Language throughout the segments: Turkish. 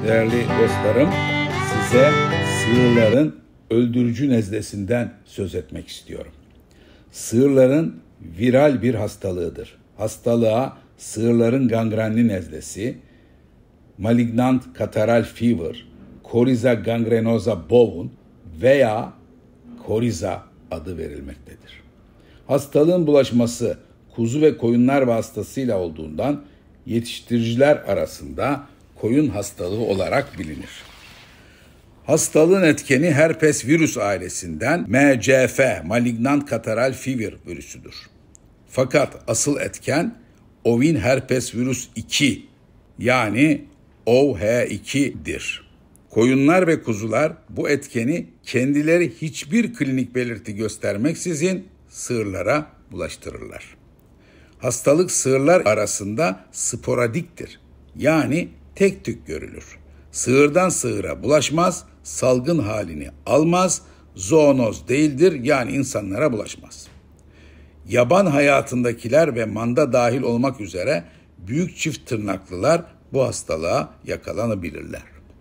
değerli dostlarım, size sığırların öldürücü nezlesinden söz etmek istiyorum. Sığırların viral bir hastalığıdır. Hastalığa sığırların gangrenli nezlesi, malignant catarrhal fever, Coryza gangrenosa bovun veya Coryza adı verilmektedir. Hastalığın bulaşması kuzu ve koyunlar vasıtasıyla olduğundan yetiştiriciler arasında koyun hastalığı olarak bilinir. Hastalığın etkeni herpes virüs ailesinden MCF, malignant catarrhal fever virüsüdür. Fakat asıl etken ovin herpes virüs 2 yani OH2'dir. Koyunlar ve kuzular bu etkeni kendileri hiçbir klinik belirti göstermeksizin sığırlara bulaştırırlar. Hastalık sığırlar arasında sporadiktir. Yani tek tük görülür. Sığırdan sığıra bulaşmaz, salgın halini almaz, zoonoz değildir yani insanlara bulaşmaz. Yaban hayatındakiler ve manda dahil olmak üzere büyük çift tırnaklılar bu hastalığa yakalanabilirler.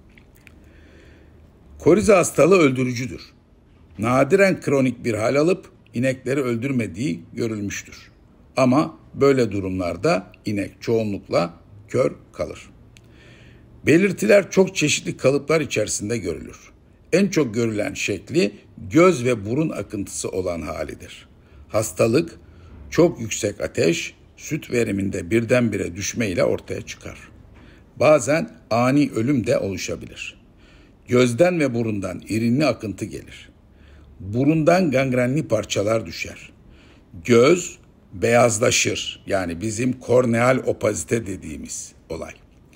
Coryza hastalığı öldürücüdür. Nadiren kronik bir hal alıp inekleri öldürmediği görülmüştür. Ama böyle durumlarda inek çoğunlukla kör kalır. Belirtiler çok çeşitli kalıplar içerisinde görülür. En çok görülen şekli göz ve burun akıntısı olan halidir. Hastalık çok yüksek ateş, süt veriminde birdenbire düşme ile ortaya çıkar. Bazen ani ölüm de oluşabilir. Gözden ve burundan irinli akıntı gelir. Burundan gangrenli parçalar düşer. Göz beyazlaşır. Yani bizim korneal opazite dediğimiz olay.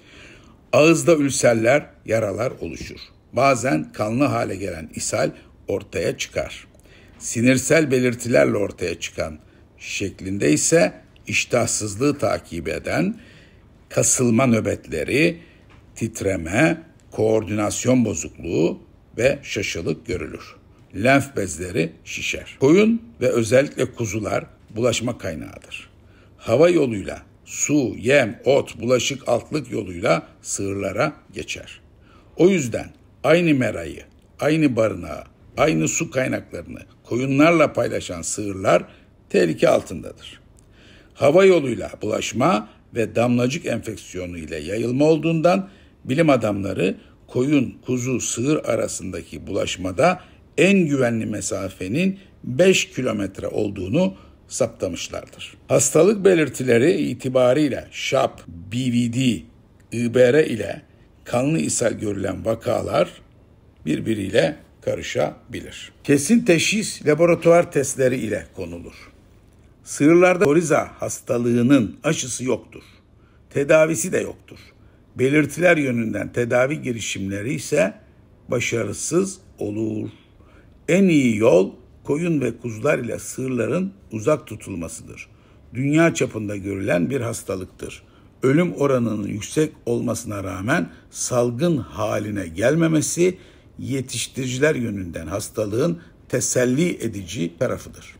Ağızda ülserler, yaralar oluşur. Bazen kanlı hale gelen ishal ortaya çıkar. Sinirsel belirtilerle ortaya çıkan şeklinde ise iştahsızlığı takip eden kasılma nöbetleri, titreme, koordinasyon bozukluğu ve şaşılık görülür. Lenf bezleri şişer. Koyun ve özellikle kuzular bulaşma kaynağıdır. Hava yoluyla su, yem, ot, bulaşık altlık yoluyla sığırlara geçer. O yüzden aynı merayı, aynı barınağı, aynı su kaynaklarını koyunlarla paylaşan sığırlar tehlike altındadır. Hava yoluyla bulaşma ve damlacık enfeksiyonu ile yayılma olduğundan bilim adamları koyun, kuzu, sığır arasındaki bulaşmada en güvenli mesafenin 5 kilometre olduğunu saptamışlardır. Hastalık belirtileri itibariyle şap, BVD, IBR ile kanlı ishal görülen vakalar birbiriyle karışabilir. Kesin teşhis laboratuvar testleri ile konulur. Sığırlarda Coryza hastalığının aşısı yoktur. Tedavisi de yoktur. Belirtiler yönünden tedavi girişimleri ise başarısız olur. En iyi yol koyun ve kuzular ile sığırların uzak tutulmasıdır. Dünya çapında görülen bir hastalıktır. Ölüm oranının yüksek olmasına rağmen salgın haline gelmemesi yetiştiriciler yönünden hastalığın teselli edici tarafıdır.